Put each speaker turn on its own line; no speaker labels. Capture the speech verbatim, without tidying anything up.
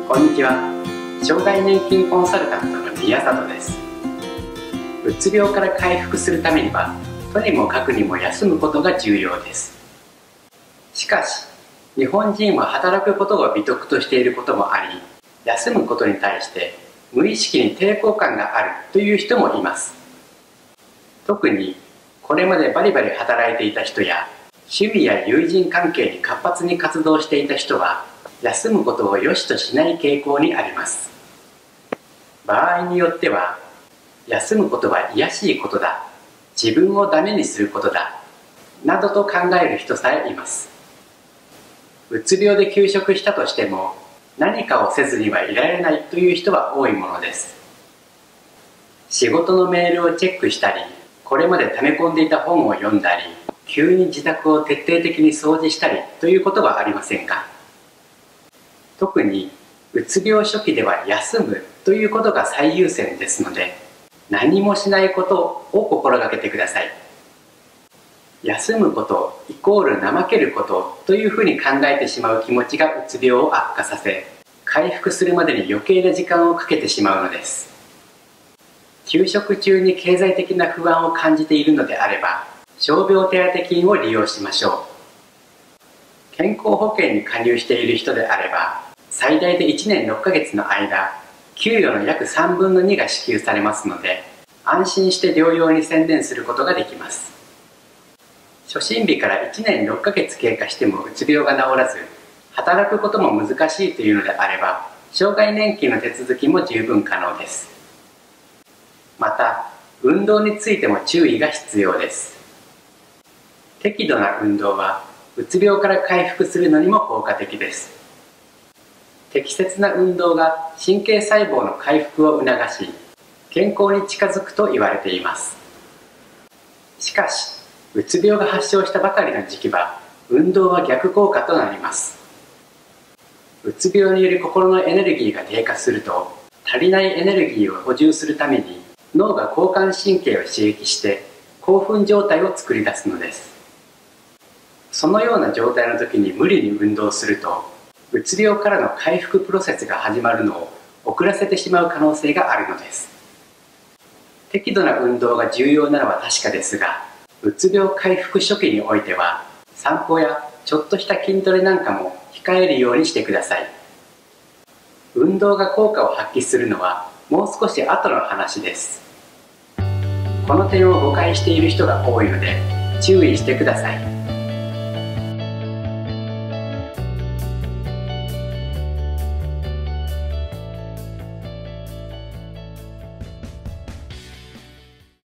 こんにちは。障害年金コンサルタントの宮里です。うつ病から回復するためには、とにもかくにも休むことが重要です。しかし、日本人は働くことを美徳としていることもあり、休むことに対して無意識に抵抗感があるという人もいます。特にこれまでバリバリ働いていた人や趣味や友人関係に活発に活動していた人は休むことを良しとしない傾向にあります。場合によっては、休むことは卑しいことだ、自分をダメにすることだなどと考える人さえいます。うつ病で休職したとしても何かをせずにはいられないという人は多いものです。仕事のメールをチェックしたり、これまで溜め込んでいた本を読んだり、急に自宅を徹底的に掃除したりということはありませんか？特にうつ病初期では休むということが最優先ですので、何もしないことを心がけてください。休むことイコール怠けることというふうに考えてしまう気持ちがうつ病を悪化させ、回復するまでに余計な時間をかけてしまうのです。休職中に経済的な不安を感じているのであれば、傷病手当金を利用しましょう。健康保険に加入している人であれば、最大でいちねんろっかげつの間、給与の約さんぶんのにが支給されますので、安心して療養に専念することができます。初診日からいちねんろっかげつ経過してもうつ病が治らず、働くことも難しいというのであれば、障害年金の手続きも十分可能です。また、運動についても注意が必要です。適度な運動は、うつ病から回復するのにも効果的です。適切な運動が神経細胞の回復を促し、健康に近づくと言われています。しかし、うつ病が発症したばかりの時期は、運動は逆効果となります。うつ病により心のエネルギーが低下すると、足りないエネルギーを補充するために、脳が交感神経を刺激して、興奮状態を作り出すのです。そのような状態の時に無理に運動すると、うつ病からの回復プロセスが始まるのを遅らせてしまう可能性があるのです。適度な運動が重要なのは確かですが、うつ病回復初期においては、散歩やちょっとした筋トレなんかも控えるようにしてください。運動が効果を発揮するのはもう少し後の話です。この点を誤解している人が多いので注意してください。